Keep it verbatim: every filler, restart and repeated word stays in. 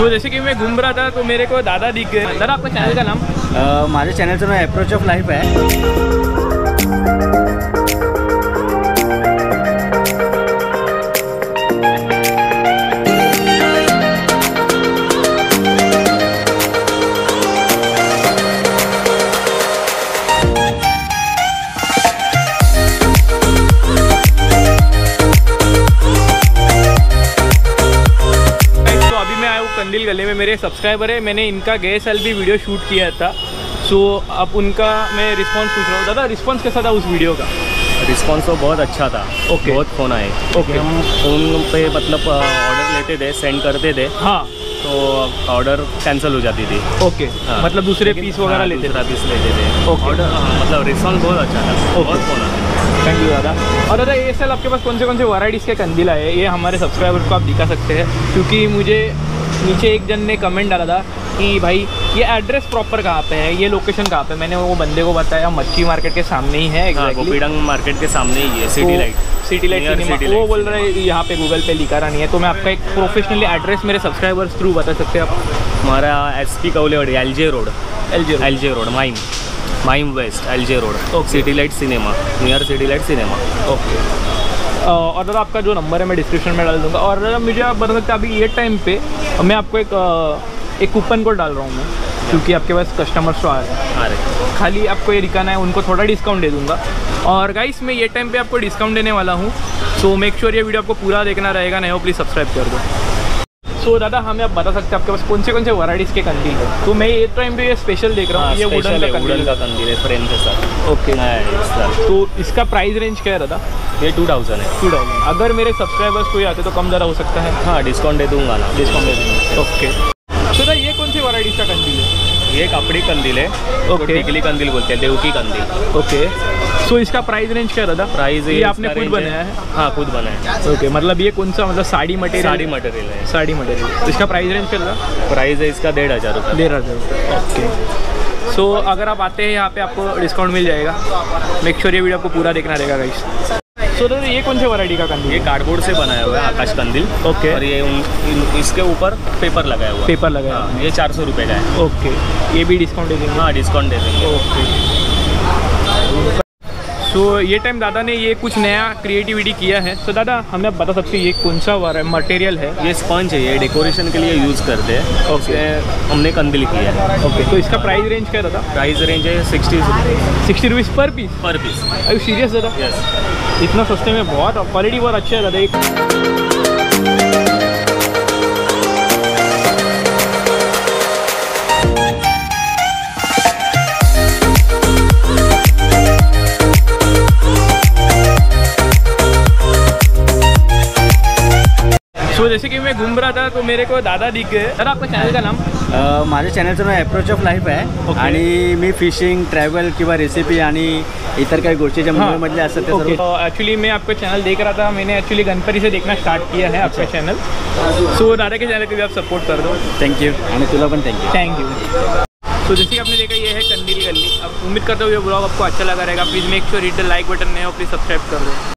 सो जैसे कि मैं घूम रहा था तो मेरे को दादा दिख गए। दादा आपका चैनल का नाम? uh, माझे चॅनलचं नाव अप्रोच ऑफ लाईफ आहे। कंदील गले में मेरे सब्सक्राइबर है, मैंने इनका गए साल भी वीडियो शूट किया था। सो अब उनका मैं रिस्पांस पूछ रहा हूँ। दादा रिस्पांस कैसा था उस वीडियो का? रिस्पांस तो बहुत अच्छा था। ओके, बहुत फ़ोन आए। ओके, हम उन पे मतलब ऑर्डर लेते थे, सेंड करते थे, हाँ, तो ऑर्डर कैंसिल हो जाती थी। ओके, हाँ, मतलब दूसरे पीस वगैरह लेते दूसरा पीस लेते थे। ऑर्डर मतलब रिस्पांस बहुत अच्छा था। बहुत फ़ोन आया। थैंक यू दादा। और दादा ये साल आपके पास कौन से कौन से वैराइटीज़ के कंदील आए, ये हमारे सब्सक्राइबर को आप दिखा सकते हैं? क्योंकि मुझे नीचे एक जन ने कमेंट डाला था कि भाई ये एड्रेस प्रॉपर कहाँ पे है, ये लोकेशन कहाँ पे? मैंने वो बंदे को बताया मच्छी मार्केट के सामने ही है। एग्जैक्टली गोपीडंग मार्केट के सामने ही है, city light. City light cinema. वो बोल रहे हैं यहाँ पे गूगल पे लिखा रहा नहीं है, तो मैं आपका एक प्रोफेशनली एड्रेस मेरे सब्सक्राइबर्स थ्रू बता सकते हैं आप? हमारा S P Kaulewadi, L J road, L J L J road Mahim Mahim west, L J road, city light cinema, near city light cinema. Okay. और दादा आपका जो नंबर है मैं डिस्क्रिप्शन में डाल दूंगा। और दादा मुझे आप बता सकते हैं अभी ये टाइम पे मैं आपको एक एक कूपन कोड डाल रहा हूँ मैं, क्योंकि आपके पास कस्टमर्स तो आ रहे हैं, आ रहे खाली आपको ये दिखाना है, उनको थोड़ा डिस्काउंट दे दूँगा। और गाइस मैं ये टाइम पे आपको डिस्काउंट देने वाला हूँ, सो मेक श्योर ये वीडियो आपको पूरा देखना रहेगा, नहीं हो प्लीज़ सब्सक्राइब कर दो। सो so, दादा हमें आप बता सकते हैं आपके पास कौन से कौन से वैराइटीज़ के कंदील है? तो मैं ये टाइम पे ये स्पेशल देख रहा हूँ। ये वुडन का कंदील का कंदील है फ्रेम के साथ। ओके, तो इसका प्राइस रेंज क्या है दादा? ये टू थाउजेंड है। Two thousand. अगर मेरे सब्सक्राइबर्स कोई आते तो कम ज़्यादा हो सकता है? हाँ, डिस्काउंट दे दूँगा ना, डिस्काउंट दे दूँगा। ओके, तो दादा ये कौन सी वैराइटीज़ का कंदील है? ये कापड़ी कंदील है। ओके, टिकली कंदील बोलते हैं, देवकी कंदील। ओके, सो इसका प्राइस रेंज क्या दादा? प्राइस ये आपने खुद बनाया है? हाँ, खुद बनाया है। ओके, मतलब ये कौन सा, मतलब साड़ी मटेरियल? साड़ी मटेरियल है। साड़ी मटेरियल। तो इसका प्राइस रेंज क्या दादा? प्राइस है इसका डेढ़ हज़ार रुपये। डेढ़ हज़ार रुपये। ओके, सो अगर आप आते हैं यहाँ पे आपको डिस्काउंट मिल जाएगा। मेक श्योर ये वीडियो आपको पूरा देखना रहेगा गाइस। सो दादा ये कौन से वैरायटी का कंदील? ये कार्डबोर्ड से बनाया हुआ है, आकाश कंदील। ओके, और ये उन, इन, इसके ऊपर पेपर लगाया हुआ है। पेपर लगाया हुआ है। ये चार सौ रुपये का है। ओके, ये भी डिस्काउंट दे देंगे? हाँ, डिस्काउंट दे देंगे। ओके, सो so, ये टाइम दादा ने ये कुछ नया क्रिएटिविटी किया है। तो so, दादा हमें आप बता सकते हैं ये कौन सा मटेरियल है? ये स्पंज है, ये डेकोरेशन के लिए यूज़ करते हैं। ओके, हमने कंदील किया है। ओके, तो इसका प्राइस रेंज क्या दादा? प्राइस रेंज है sixty rupees. Sixty rupees per piece? Per piece. अरे सीरियस दादा? यस, इतना सस्ते में बहुत क्वालिटी बहुत अच्छा है दादा। एक तो जैसे कि मैं घूम रहा था तो मेरे को दादा दिख गए। दादा आपका चॅनल का नाम? uh, माझ्या चॅनलचं नाव अप्रोच ऑफ लाईफ आहे। आणि मी फिशिंग, ट्रॅव्हल किंवा रेसिपी आणि इतर काही गोष्टी ज्या मुंबईमधल्या असतात ते सर्व। तो एक्चुअली मैं आपका चैनल देख रहा था, मैंने एक्चुअली गणपति से देखना स्टार्ट किया है आपका चैनल। सो दादा के चैनल को भी आप सपोर्ट कर दो। Thank you. आणि तुला पण थैंक यू। Thank you. तो जैसे कि आपने देखा ये है कंदील गली। अब उम्मीद करता हूँ ये ब्लॉग आपको अच्छा लगा रहेगा। Please make sure hit the like button, नहीं हो प्लीज़ सब्सक्राइब कर दो।